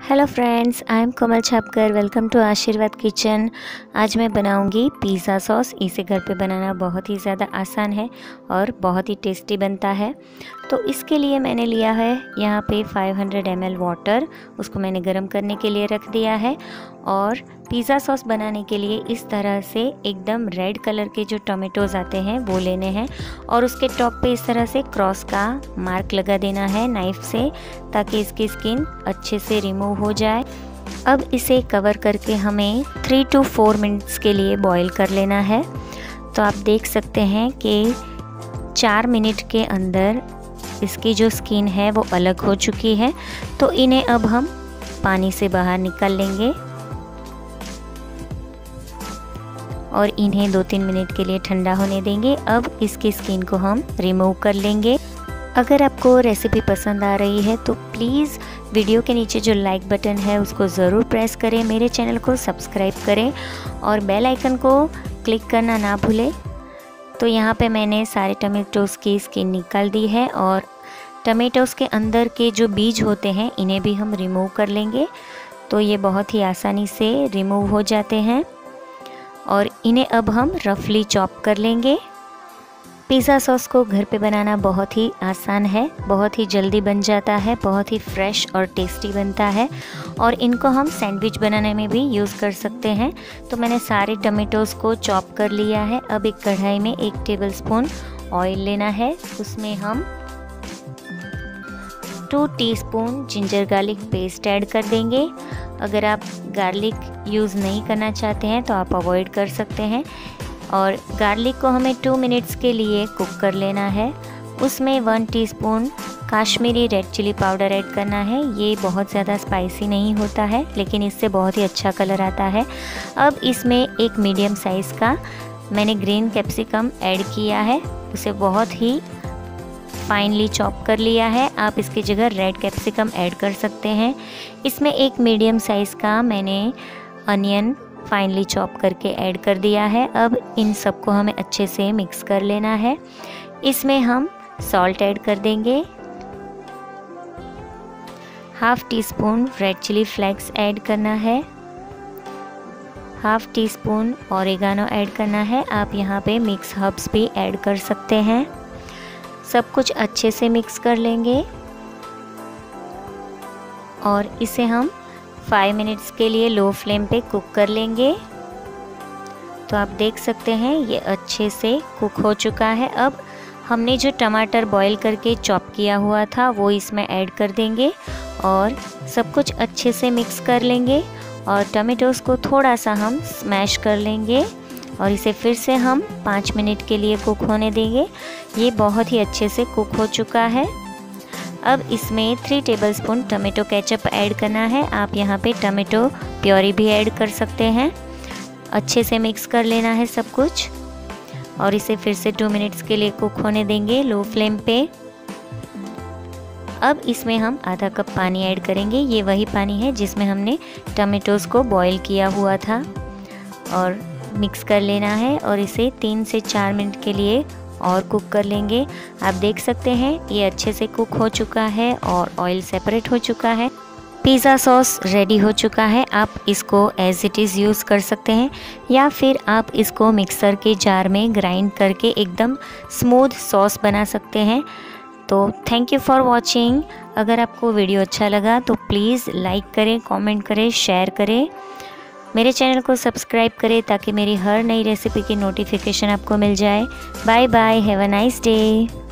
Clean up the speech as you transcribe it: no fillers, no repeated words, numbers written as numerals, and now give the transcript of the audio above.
Hello friends, I am Komal Chhapkar. Welcome to Aashirvaad kitchen. आज मैं बनाऊंगी पिज़्ज़ा सॉस। इसे घर पे बनाना बहुत ही ज़्यादा आसान है और बहुत ही टेस्टी बनता है। तो इसके लिए मैंने लिया है यहाँ पे 500 ml वाटर। उसको मैंने गर्म करने के लिए रख दिया है। और पिज़्ज़ा सॉस बनाने के लिए इस तरह से एकदम रेड कलर के जो टोमेटोज़ आते हैं वो लेने हैं और उसके टॉप पे इस तरह से क्रॉस का मार्क लगा देना है नाइफ़ से, ताकि इसकी स्किन अच्छे से रिमूव हो जाए। अब इसे कवर करके हमें 3 to 4 मिनट्स के लिए बॉईल कर लेना है। तो आप देख सकते हैं कि 4 मिनट के अंदर इसकी जो स्किन है वो अलग हो चुकी है। तो इन्हें अब हम पानी से बाहर निकाल लेंगे और इन्हें 2-3 मिनट के लिए ठंडा होने देंगे। अब इसकी स्किन को हम रिमूव कर लेंगे। अगर आपको रेसिपी पसंद आ रही है तो प्लीज़ वीडियो के नीचे जो लाइक बटन है उसको ज़रूर प्रेस करें, मेरे चैनल को सब्सक्राइब करें और बेल आइकन को क्लिक करना ना भूलें। तो यहाँ पे मैंने सारे टमेटोज़ की स्किन निकाल दी है और टमेटोज़ के अंदर के जो बीज होते हैं इन्हें भी हम रिमूव कर लेंगे। तो ये बहुत ही आसानी से रिमूव हो जाते हैं और इन्हें अब हम रफली चॉप कर लेंगे। पिज़्ज़ा सॉस को घर पे बनाना बहुत ही आसान है, बहुत ही जल्दी बन जाता है, बहुत ही फ्रेश और टेस्टी बनता है और इनको हम सैंडविच बनाने में भी यूज़ कर सकते हैं। तो मैंने सारे टमेटोज़ को चॉप कर लिया है। अब एक कढ़ाई में 1 टेबलस्पून ऑयल लेना है। उसमें हम 2 teaspoon ginger garlic paste add कर देंगे। अगर आप गार्लिक यूज़ नहीं करना चाहते हैं तो आप अवॉइड कर सकते हैं। और गार्लिक को हमें 2 मिनट्स के लिए कुक कर लेना है। उसमें 1 teaspoon Kashmiri red chilli powder add करना है। ये बहुत ज़्यादा स्पाइसी नहीं होता है लेकिन इससे बहुत ही अच्छा कलर आता है। अब इसमें एक मीडियम साइज़ का मैंने ग्रीन कैप्सिकम ऐड किया है। उसे बहुत ही फाइनली चॉप कर लिया है। आप इसकी जगह रेड कैप्सिकम ऐड कर सकते हैं। इसमें एक मीडियम साइज़ का मैंने अनियन फाइनली चॉप करके ऐड कर दिया है। अब इन सबको हमें अच्छे से मिक्स कर लेना है। इसमें हम सॉल्ट ऐड कर देंगे, 1/2 teaspoon red chilli flakes add करना है, 1/2 टीस्पून ऑरिगानो ऐड करना है। आप यहाँ पे मिक्स हर्ब्स भी ऐड कर सकते हैं। सब कुछ अच्छे से मिक्स कर लेंगे और इसे हम 5 मिनट्स के लिए लो फ्लेम पे कुक कर लेंगे। तो आप देख सकते हैं ये अच्छे से कुक हो चुका है। अब हमने जो टमाटर बॉईल करके चॉप किया हुआ था वो इसमें ऐड कर देंगे और सब कुछ अच्छे से मिक्स कर लेंगे और टमाटोज़ को थोड़ा सा हम स्मैश कर लेंगे और इसे फिर से हम 5 मिनट के लिए कुक होने देंगे। ये बहुत ही अच्छे से कुक हो चुका है। अब इसमें 3 टेबलस्पून टमेटो केचप ऐड करना है। आप यहाँ पे टमेटो प्योरी भी ऐड कर सकते हैं। अच्छे से मिक्स कर लेना है सब कुछ और इसे फिर से 2 मिनट्स के लिए कुक होने देंगे लो फ्लेम पे। अब इसमें हम आधा कप पानी ऐड करेंगे। ये वही पानी है जिसमें हमने टमेटोज़ को बॉईल किया हुआ था और मिक्स कर लेना है और इसे 3 से 4 मिनट के लिए और कुक कर लेंगे। आप देख सकते हैं ये अच्छे से कुक हो चुका है और ऑयल सेपरेट हो चुका है। पिज़्ज़ा सॉस रेडी हो चुका है। आप इसको एज इट इज़ यूज़ कर सकते हैं या फिर आप इसको मिक्सर के जार में ग्राइंड करके एकदम स्मूथ सॉस बना सकते हैं। तो थैंक यू फॉर वॉचिंग। अगर आपको वीडियो अच्छा लगा तो प्लीज़ लाइक करें, कमेंट करें, शेयर करें, मेरे चैनल को सब्सक्राइब करें ताकि मेरी हर नई रेसिपी की नोटिफिकेशन आपको मिल जाए। Bye bye, have a nice day.